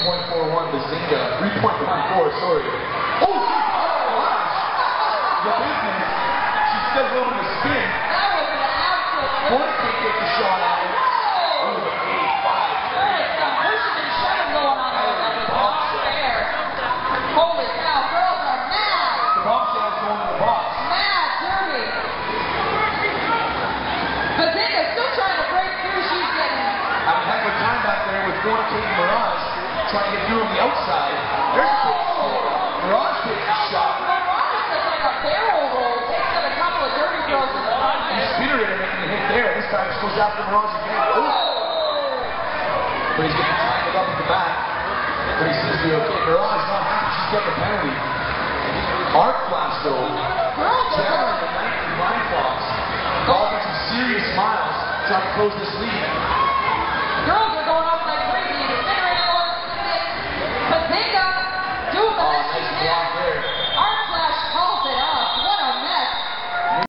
3.41, Bazinga. 3.14, sorry. Oh, gosh! The business. She steps over the spin. That was an absolute. Point kick gets a shot at it. Oh, the 8-5. There's some pushing and shoving going on there. That is not fair. Holy cow, girls are mad. The bombshell's going to the box. Mad, dirty. Bazinga's still trying to break through. She's getting. Having a heck of a time back there with Kate Mirage trying to get through on the outside. There's a quick score. Mirage takes a shot. Mirage is like a barrel roll. Takes out a couple of dirty throws in the contest. He's Spirited making a hit there. This time he goes after Mirage again. Ooh. But he's getting tangled up at the back. But he seems to be okay. Mirage not happy. She's getting a penalty. Arc Flash though. Jamming the 19 line clocks. All got some serious smiles trying to close this lead.